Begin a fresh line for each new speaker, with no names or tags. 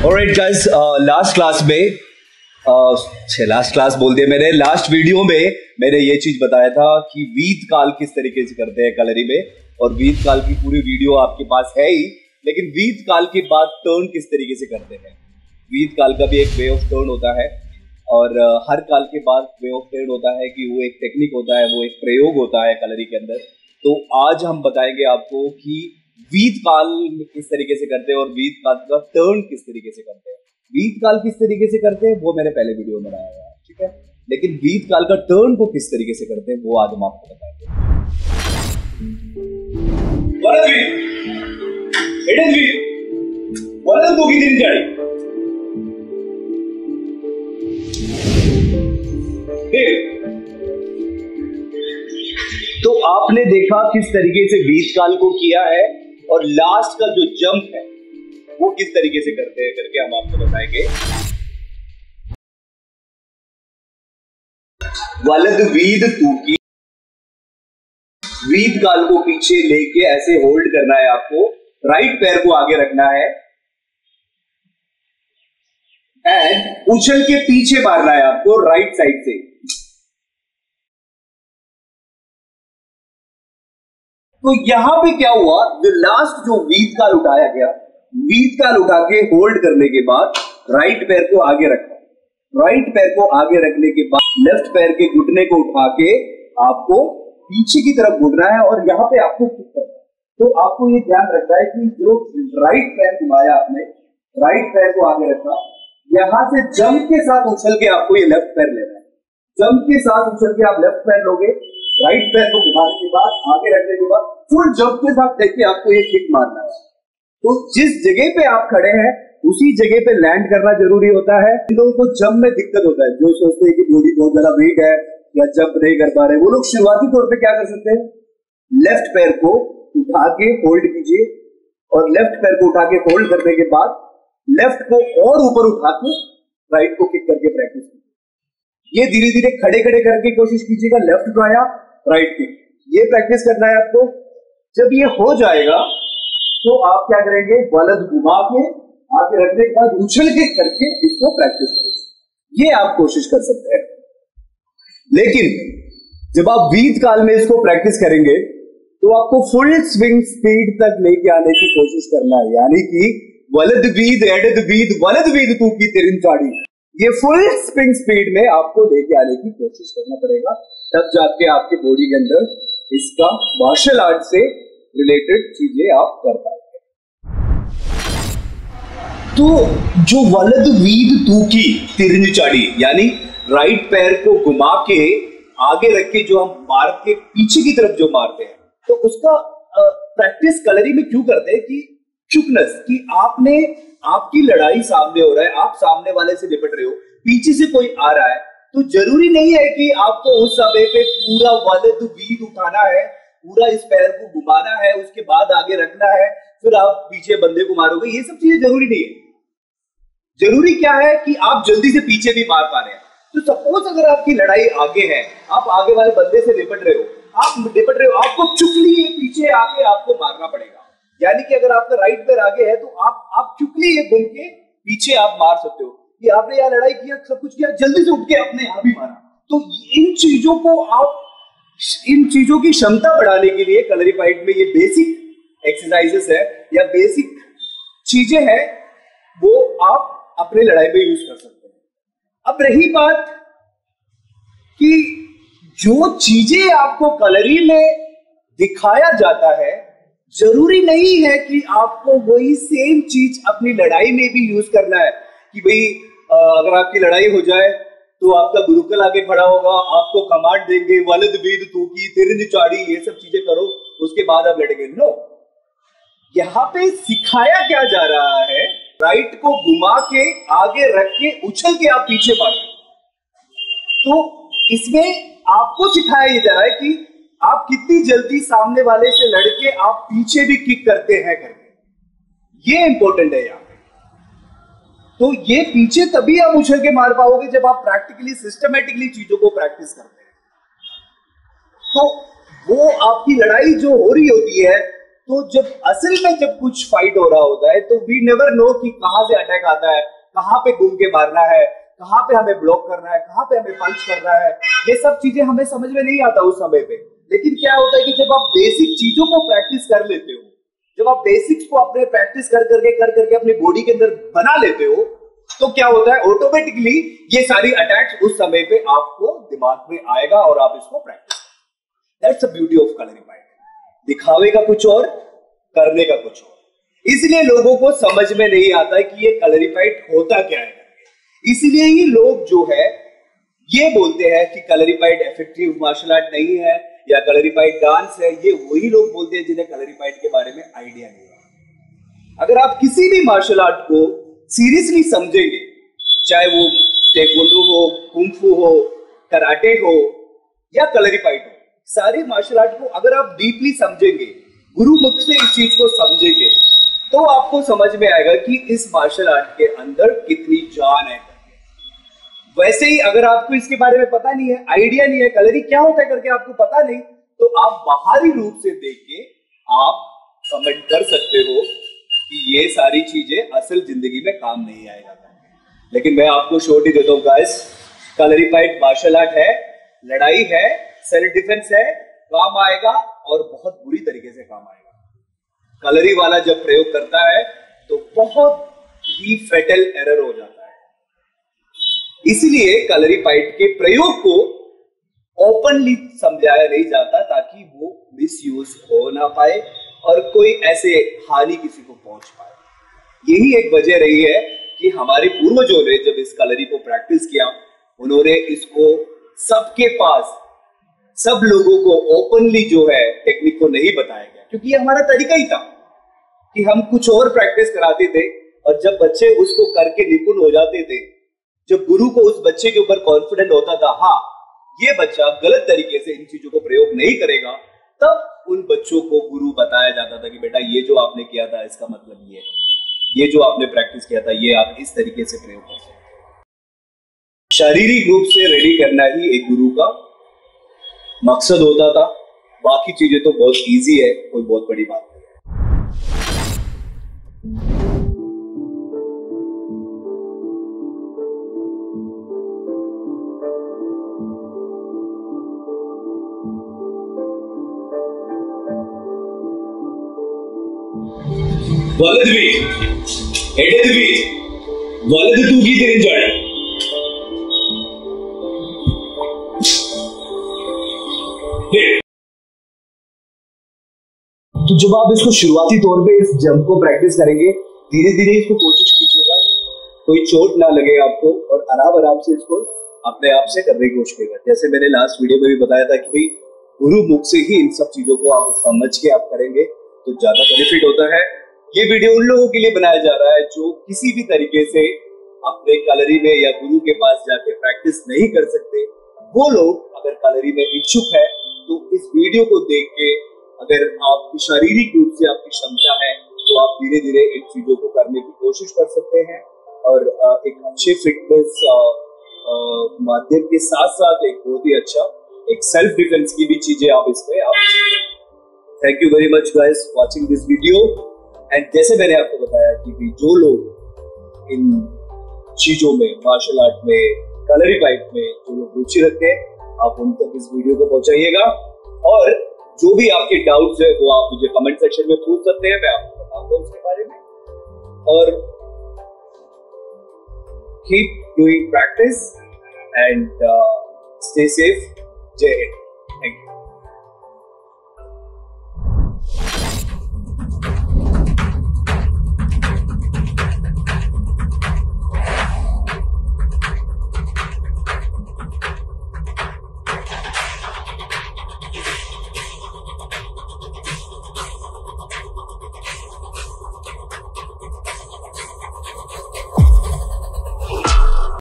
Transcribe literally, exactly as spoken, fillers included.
Alright guys, last class में last class बोल दिया मैंने लास्ट वीडियो में मैंने ये चीज बताया था कि वीत काल किस तरीके से करते हैं कलरी में, और वीत काल की पूरी वीडियो आपके पास है ही, लेकिन वीत काल के बाद टर्न किस तरीके से करते हैं। वीत काल का भी एक वे ऑफ टर्न होता है, और हर काल के बाद वे ऑफ टर्न होता है कि वो एक टेक्निक होता है, वो एक प्रयोग होता है कलरी के अंदर। तो आज हम बताएंगे आपको कि वीत काल किस तरीके से करते हैं और वीत काल का टर्न किस तरीके से करते हैं। वीत काल किस तरीके से करते हैं वो मैंने पहले वीडियो में बनाया हुआ है, ठीक है, लेकिन वीत काल का टर्न को किस तरीके से करते हैं वो आज हम आपको बताएंगे। तो आपने देखा किस तरीके से वीत काल को किया है, और लास्ट का जो जंप है वो किस तरीके से करते हैं करके हम आपको बताएंगे। वलद वीद तूकी, वीत काल को पीछे लेके ऐसे होल्ड करना है आपको, राइट पैर को आगे रखना है एंड उछल के पीछे मारना है आपको राइट साइड से। तो यहां पे क्या हुआ, जो लास्ट जो वीत काल उठाया गया, वीत काल उठा के होल्ड करने के बाद राइट पैर को आगे रखा, राइट पैर को आगे रखने के बाद लेफ्ट पैर के घुटने को उठा के आपको पीछे की तरफ घुटना है और यहां पे आपको किक करना है। तो आपको ये ध्यान रखना है कि जो राइट पैर घुमाया आपने, राइट पैर को आगे रखा, यहां से जंप के साथ उछल के आपको ये लेफ्ट पैर लेना है। जंप के साथ उछल के आप लेफ्ट पैर लोगे, राइट पैर को घुमाने के बाद आगे रखने के बाद फुल जंप के साथ लेके आपको ये किक मारना है। तो जिस जगह पे आप खड़े हैं उसी जगह पे लैंड करना जरूरी होता है। इन लोगों को जंप में दिक्कत होता है, जो सोचते हैं कि बॉडी बहुत ज्यादा वेट है या जंप नहीं कर पा रहे, वो लोग शुरुआती तौर पे क्या कर सकते हैं, लेफ्ट पैर को उठा के होल्ड कीजिए, और लेफ्ट पैर को उठा के होल्ड करने के बाद लेफ्ट को और ऊपर उठा के राइट को किक करके प्रैक्टिस कीजिए। ये धीरे धीरे खड़े खड़े करके कोशिश कीजिएगा, लेफ्ट उठाया राइट किक, ये प्रैक्टिस करना है आपको। जब ये हो जाएगा तो आप क्या करेंगे, वलद घुमा के आगे रखने के बाद उछल के करके इसको प्रैक्टिस करेंगे। ये आप कोशिश कर सकते हैं, लेकिन जब आप वीत काल में इसको प्रैक्टिस करेंगे तो आपको फुल स्विंग स्पीड तक लेके आने की कोशिश करना है, यानी कि वलद वीद एडद वीद वलद वीद तू की तिरिन चाड़ी, ये फुल स्विंग स्पीड में आपको लेके आने की कोशिश करना पड़ेगा, तब जाके आपके बॉडी के अंदर इसका मार्शल आर्ट से रिलेटेड चीजें आप कर पाएंगे। तो जो वलद वीद तू की तिरिन चाड़ी, यानी राइट पैर को घुमा के आगे रख के जो हम मार के पीछे की तरफ जो मारते हैं, तो उसका प्रैक्टिस कलरी में क्यों करते हैं कि चुकनस, कि आपने आपकी लड़ाई सामने हो रहा है, आप सामने वाले से निपट रहे हो, पीछे से कोई आ रहा है, तो जरूरी नहीं है कि आपको उस समय पे पूरा वलद वीद उठाना है, पूरा इस पैर को घुमाना है, उसके बाद आगे रखना है, फिर आप पीछे बंदे को मारोगे, ये सब चीजें जरूरी नहीं है। जरूरी क्या है कि आप जल्दी से पीछे भी मार पा रहे हैं। तो सपोज अगर आपकी लड़ाई आगे है, आप आगे वाले बंदे से निपट रहे हो, आप निपट रहे हो, आपको चुकली पीछे आके आपको मारना पड़ेगा, यानी कि अगर आपका राइट पैर आगे है तो आप आप चुकली ये घूम के पीछे आप मार सकते हो कि आपने यहाँ लड़ाई किया, सब कुछ किया, जल्दी से उठ के आपने यहाँ भी मारा। तो इन चीजों को आप इन चीजों की क्षमता बढ़ाने के लिए कलरी फाइट में ये बेसिक एक्सरसाइजेस है या बेसिक चीजें हैं, वो आप अपने लड़ाई में यूज कर सकते हैं। अब रही बात कि जो चीजें आपको कलरी में दिखाया जाता है, जरूरी नहीं है कि आपको वही सेम चीज अपनी लड़ाई में भी यूज करना है, कि भाई अगर आपकी लड़ाई हो जाए तो आपका गुरुकुल आगे खड़ा होगा, आपको कमांड देंगे वलद वीद तू की तिरिन चाड़ी, ये सब चीजें करो, उसके बाद आप लड़ेंगे। नो, यहां पे सिखाया क्या जा रहा है, राइट को घुमा के आगे रख के उछल के आप पीछे मारो। तो इसमें आपको सिखाया जा रहा है कि आप कितनी जल्दी सामने वाले से लड़के आप पीछे भी किक करते हैं करके, ये इंपॉर्टेंट है यहां पे। तो ये पीछे तभी आप उछल के मार पाओगे जब आप प्रैक्टिकली सिस्टमेटिकली चीजों को प्रैक्टिस करते हैं। तो वो आपकी लड़ाई जो हो रही होती है तो जब असल में जब कुछ फाइट हो रहा होता है तो वी नेवर नो कि कहां से अटैक आता है, कहां पे घूम के मारना है, कहां पे हमें ब्लॉक करना है, कहां पे हमें पंच करना है। ये सब चीजें हमें समझ में नहीं आता उस समय पे। लेकिन क्या होता है कि जब आप बेसिक चीजों को प्रैक्टिस कर लेते हो, जब आप बेसिक्स को अपने प्रैक्टिस कर करके कर करके अपनी बॉडी के अंदर बना लेते हो, तो क्या होता है ऑटोमेटिकली ये सारी अटैक्स उस समय पे आपको दिमाग में आएगा और आप इसको प्रैक्टिस करें। That's the beauty of clarified. दिखावे का कुछ और, करने का कुछ और। इसलिए लोगों को समझ में नहीं आता है कि ये कलरीफाइड होता क्या है। इसलिए ही लोग जो है ये बोलते हैं कि कलरीफाइड इफेक्टिव मार्शल आर्ट नहीं है या कलरीफाइड डांस है। ये वही लोग बोलते हैं जिन्हें कलरीफाइड के बारे में आइडिया नहीं है। अगर आप किसी भी मार्शल आर्ट को सीरियसली समझेंगे, चाहे वो टेक्वांडो हो, कुंफू हो, कराटे हो या कलरीफाइड हो, सारे मार्शल आर्ट को अगर आप डीपली समझेंगे, गुरुमुख से इस चीज को समझेंगे, तो आपको समझ में आएगा कि इस मार्शल आर्ट के अंदर कितनी जान है। वैसे ही अगर आपको इसके बारे में पता नहीं है, आइडिया नहीं है, कलरी क्या होता है करके आपको पता नहीं, तो आप बाहरी रूप से देख के आप कमेंट कर सकते हो कि ये सारी चीजें असल जिंदगी में काम नहीं आएगा। लेकिन मैं आपको श्योरिटी देता हूं गाइस, कलरीफाइड मार्शल आर्ट है, लड़ाई है, सेल्फ डिफेंस है, काम आएगा और बहुत बुरी तरीके से काम आएगा। कलरी वाला जब प्रयोग करता है तो बहुत ही फेटल एरर हो जाता है। इसलिए कलरीफाइड के प्रयोग को ओपनली समझाया नहीं जाता ताकि वो मिसयूज हो ना पाए और कोई ऐसे हानि किसी को पहुंच पाए। यही एक वजह रही है कि हमारे पूर्वजों ने जब इस कलरी को प्रैक्टिस किया, उन्होंने इसको सबके पास, सब लोगों को ओपनली जो है टेक्निक को नहीं बताया गया, क्योंकि ये हमारा तरीका ही था कि हम कुछ और प्रैक्टिस कराते थे और जब बच्चे उसको करके निपुण हो जाते थे, जब गुरु को उस बच्चे के ऊपर कॉन्फिडेंट होता था, हाँ ये बच्चा गलत तरीके से इन चीजों को प्रयोग नहीं करेगा, तब उन बच्चों को गुरु बताया जाता था कि बेटा ये जो आपने किया था इसका मतलब ये है, ये जो आपने प्रैक्टिस किया था ये आप इस तरीके से प्रयोग कर सकते हैं। शारीरिक रूप से रेडी करना ही एक गुरु का मकसद होता था। बाकी चीजें तो बहुत इजी है, कोई बहुत बड़ी बात नहीं। వలదు వి ఎడదు వి వలదు తూగి తిరించాడు। तो जब आप इसको शुरुआती तौर पे इस जंप को प्रैक्टिस करेंगे, धीरे धीरे इसको कोशिश कीजिएगा, कोई चोट ना लगे आपको और आराम आराम से इसको अपने आप से करने की कोशिश करेगा। जैसे मैंने लास्ट वीडियो में भी बताया था कि भाई गुरु मुख से ही इन सब चीजों को आप समझ के आप करेंगे तो ज्यादा बेनिफिट होता है। ये वीडियो उन लोगों के लिए बनाया जा रहा है जो किसी भी तरीके से अपने कलरी में या गुरु के पास जाके प्रैक्टिस नहीं कर सकते। वो लोग अगर कलरी में इच्छुक है तो इस वीडियो को देख के अगर आपकी शारीरिक रूप से आपकी क्षमता है तो आप धीरे धीरे इन चीजों को करने की कोशिश कर सकते हैं और एक अच्छे फिटनेस माध्यम के साथ साथ एक बहुत ही अच्छा एक सेल्फ डिफेंस की भी चीजें आप इसमें आप। Thank you very much guys watching this video. And जैसे मैंने आपको बताया कि जो लोग इन चीजों में, मार्शल आर्ट में, कलरीफाइड में जो लोग रुचि रखते हैं, आप उन तक इस वीडियो को पहुंचाइएगा और जो भी आपके डाउट्स है वो आप मुझे कमेंट सेक्शन में पूछ सकते हैं, मैं आपको बताऊंगा उसके बारे में। और keep doing practice and stay safe. जय हिंद। Thank you.